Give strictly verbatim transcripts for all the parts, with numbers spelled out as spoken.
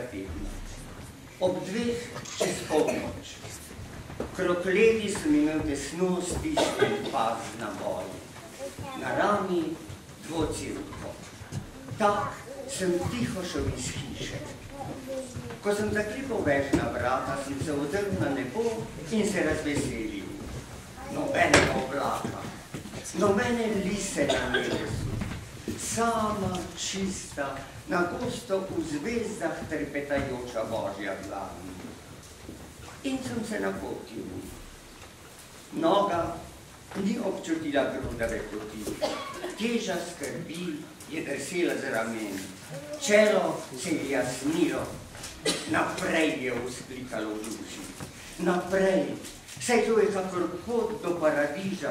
tedna. Ob dveh čez polnoč. Krokledi sem imel tesno stišten pas na boji. Na rami dvocevko. Tak sem tiho šel iz hiše. Ko sem zaklipal vežna vrata, sem se ozrl na nebo in se razveselil. Nobenega oblaka, nobene lise na nebesu, sama čista, na gosto v zvezdah trepetajoča Božja dlan. In sem se napotil. Noga ni občutila grudave poti, teža skrbi je drsela z ramen, čelo se je jasnilo, naprej je vzklikalo v duši, naprej, saj to je kakor pot do paradiža.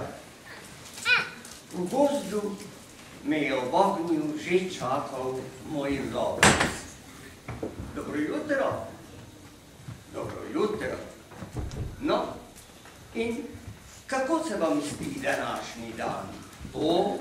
V gozdu me je ob ognju že čakal moj lovec. Dobro jutro. Dobro jutro. No, in kako se vam spi današnji dan? O,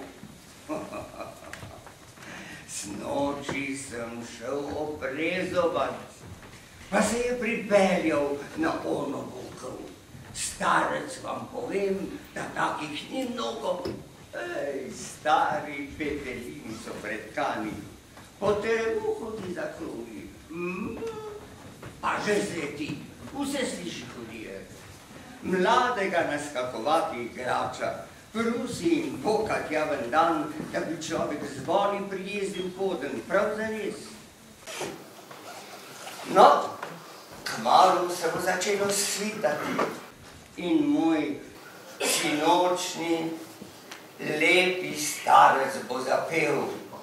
snoči sem šel obrezovat, pa se je pripeljal na ono bukov. Starec vam povem, da takih ni mnogo. Ej, stari petelini so pretkani, po teremuhu ti zakloni. Mm. A že zleti, vse sliši hodije. Mladega naskakovati igrača, prusi in pokat javen dan, da bi človek z voli prijezdil poden, prav zares. No, kmalu se bo začelo svitati in moj sinočni lepi starec bo zapel.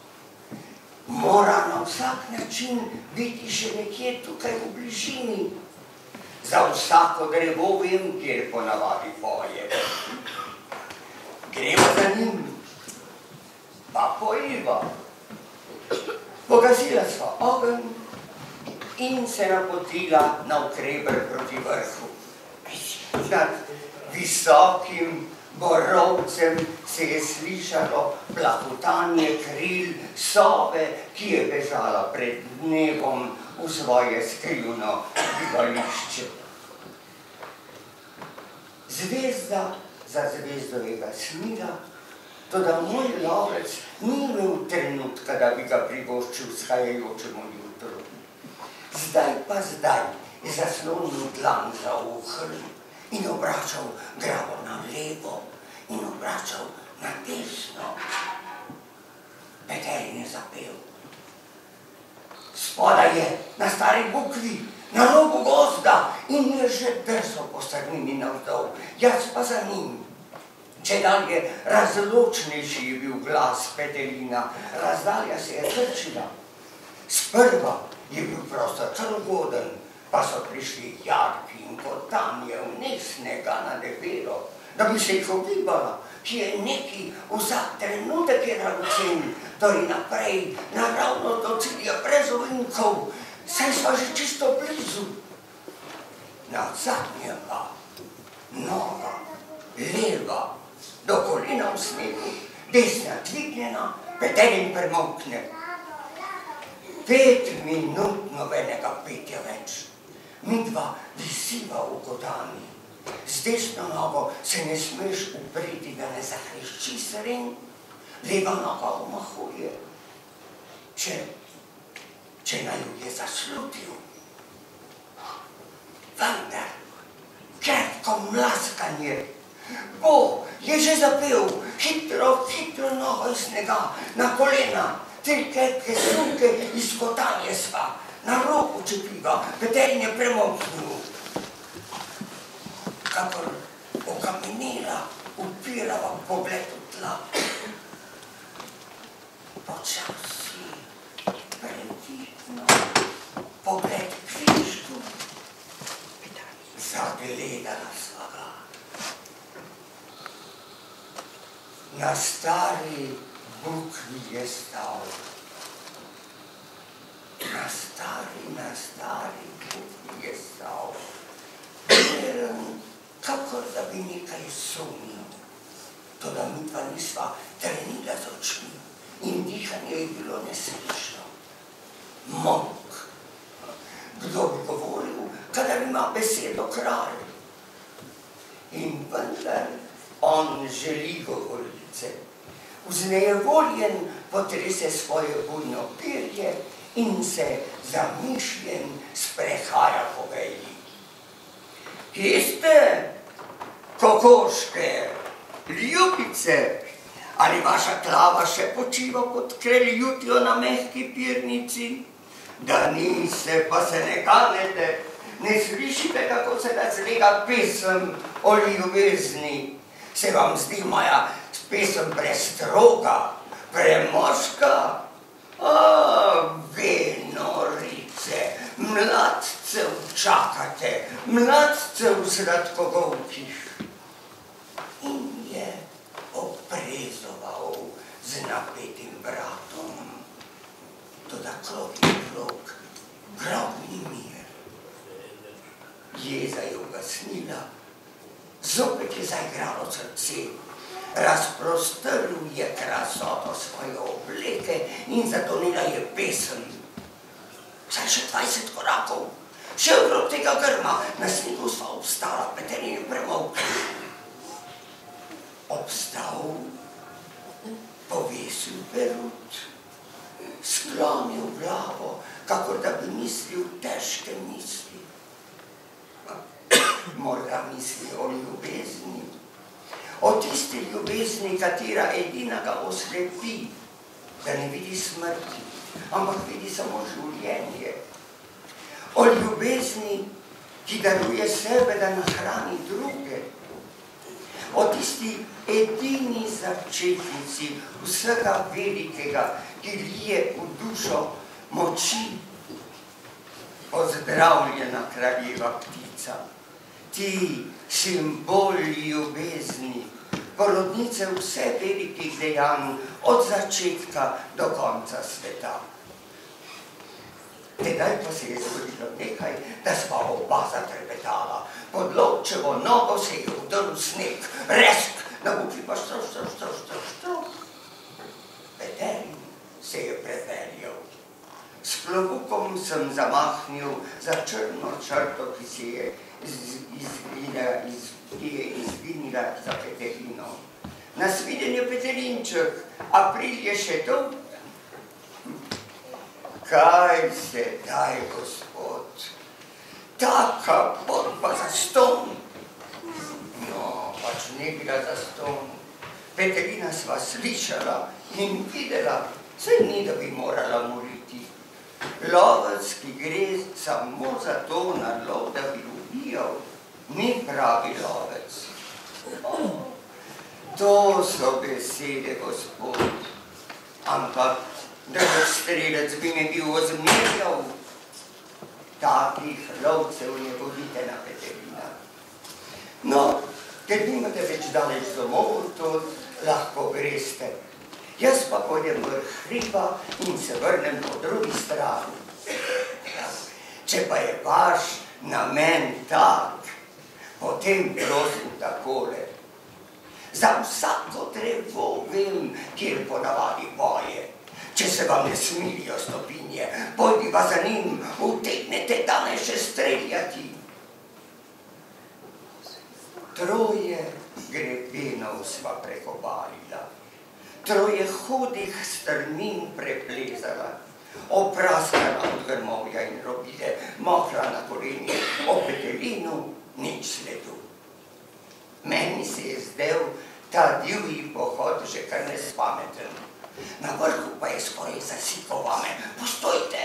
Mora na vsak način biti še nekje tukaj v bližini. Za vsako drevo vem, kjer ponavadi poje. Gremo za njim, pa pojiva. Pogasila sva ogenj in se napotila na ukreber proti vrhu. Nad visokim borovcem se je slišalo plahutanje kril sove, ki je bežala pred dnevom v svoje skrivno bivališče. Zvezda za zvezdo je gasnila, toda moj lovec ni imel trenutka, da bi ga privoščil vzhajajočemu jutru. Zdaj pa zdaj je zaslonil dlan za uhlj in obračal glavo na levo in obračal na desno. Petelin je zapel. Spodaj je, na stari bukvi, na robu gozda in je že drsal po strmini navzdol, jaz pa za njim. Če dalje razločnejši je bil glas Petelina, razdalja se je trčila. Sprva je bil prostor celogoden, pa so prišli jarki in kotanje vnesnega na debelo, da bi se jih ogibala, ki je neki vsak trenutek je naručen, torej naprej, naravno do cilja brez ovinkov, saj sva že čisto blizu. Na zadnje pa nova, leva, do kolena v snegu, desna dvignjena, Petelin premolkne. Pet minut nobenega petja več. Midva visiva v godani. Z desno nogo se ne smeš upreti, da ne zahrešči sren, leva noga omahuje. Če, če naj je zaslutil. Vendar, krepko mlaskanje. Bo, je že zapel, hitro, hitro nogo iz snega, na kolena, tri krepke sunke iz kotanje sva. Na robu čepiva, Petelin je premolknil. Kakor okamenila, upirava pogled v tla. Počasi, previdno, pogled kvišku. Zagledala sva ga. Na stari bukvi je stal. Na stari, na stari bukvi je stal. Miren, kakor da bi nekaj sumil. Toda mi pa nisva trenila z očmi in dihanje je bilo neslišno. Monk, Kdo bi govoril, kadar ima besedo kralj? In vendar on želi govorice. Vznejevoljen potrese svoje bujno perje in se zamišljen sprehaja po veji. Kje ste, kokoške, ljubice? Ali vaša glava še počiva pod kreljutjo na mehki pirnici? Da ni se, pa se ne kanete, ne slišite, kako se razlega pesem o ljubezni. Se vam zdi moja pesem prestroga, premoška? A, venorice, mladcev čakate, mladcev sladkogolkih. In je oprezoval z napetim vratom. Toda krog je krog, grobni mir. Jeza je ugasnila, zopet je zaigralo srce, razprostrl je krasoto svoje obleke in zatonila je pesem. Saj še dvajset korakov, še okrog tega grma, na snegu sva obstala, Peterin je premolkla. Obstal, povesil perut, sklonil glavo, kakor da bi mislil težke misli. Morda misli o ljubezni, o tisti ljubezni, katera edina ga oslepi, da ne vidi smrti, ampak vidi samo življenje. O ljubezni, ki daruje sebe, da nahrani druge. O tisti edini začetnici vsega velikega, ki lije v dušo moči. Pozdravljena kraljeva ptica, ti simbol ljubezni, porodnice vse velikih dejanj od začetka do konca sveta. Tedaj pa se je zgodilo nekaj, da sva oba zatrepetala. Pod lovčevo nogo se je vdrl sneg, resk, na buki pa štroš, štroš, štroš, štroš, štroš. Peterin se je prepeljal. S klobukom sem zamahnil za črno črto, ki se je izvinila, iz, ki je izvinila za Peterino. Nasvidenje, Peterinček, april je še dolg. Kaj se daj, gospod? Taka pot pa za ston. No, pač ne bila za ston. Peterina sva slišala in videla, saj ni, da bi morala moriti. Lovec, ki gre samo za to na lov, da bi ubijal, ni pravi lovec. Oh, to so besede, gospod. Ampak drug strelec bi me bil ozmerjal. Takih lovcev ne bodite na Peterina. No, ker nimate več daleč domov, to lahko greste. Jaz pa pojdem v hriba in se vrnem po drugi strani. Če pa je vaš namen tak, potem prosim takole. Za vsako drevo vem, kjer ponavadi boje. Če se vam ne smilijo stopinje, pojdi pa za njim, utegnete danes še streljati. Troje grebenov sva prekobalila, troje hudih strmin preplezala, opraskala od grmovja in robile, mokra na kolenje, o Peterinu nič sledu. Meni se je zdel ta divji pohod že kar nespameten. Na vrhu pa je skoraj zasikal vame. Postojte!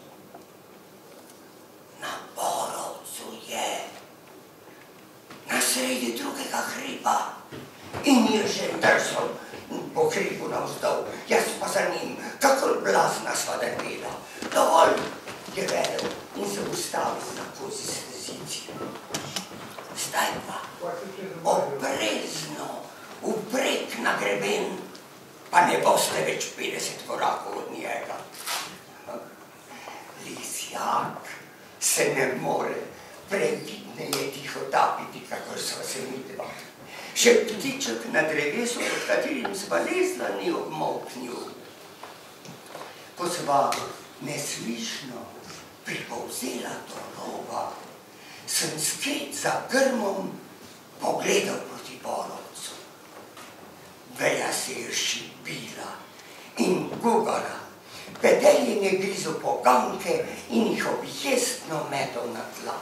Na Borovcu je, na sredi drugega hriba, in je že drsal po hribu navzdol, jaz pa za njim, kakor blazna sva drvela. Dovolj je vedel in se ustavil na kozi stezici. Zdaj pa oprezno, vprek na greben, pa ne boste več petdeset korakov od njega. Lisjak se ne more previdneje tiho tapiti, kakor sva se midva. Še ptiček na drevesu, pod katerim sva lezla, ni obmolknil. Ko sva neslišno pripolzela do roba, sem skrit za grmom pogledal proti borovcu. Veja se je šibila in gugala, petelin je grizel poganke in jih objestno metal na tla.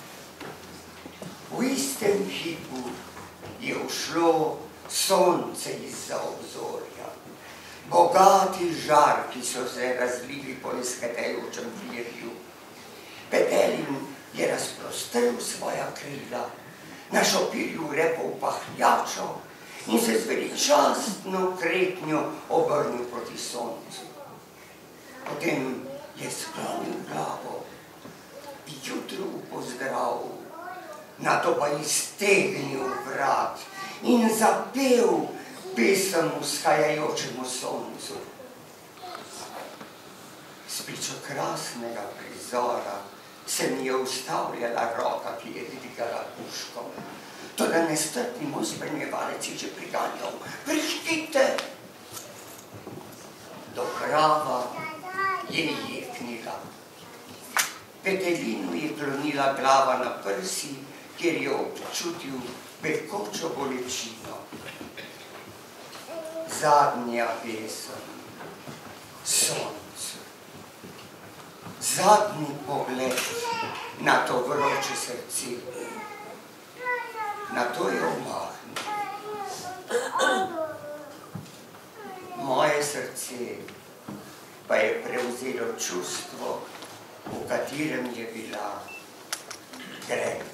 V istem hipu je ušlo sonce izza obzorja. Bogati žarki so se razlili po izhetajočem virju. Petelin je razprostrl svoja krila, našopil v repo v pahljačo in se z veličastno kretnjo obrnil proti soncu. Potem je sklonil glavo in jutro pozdravil, nato pa iztegnil vrat in zapel pesem vzhajajočemu soncu. Spričo krasnega prizora se mi je ustavljala roka, ki je dvigala puško. Toda nestrpni moj spremljevalec je že priganjal. Prištite! Do krava je jeknila. Petelinu je klonila glava na prsi, kjer je občutil pekočo bolečino. Zadnja pesem, soncu. Zadnji pogled na to vroče srce. Na to je omahnil. Moje srce pa je prevzelo čustvo, v katerem je bila Grega.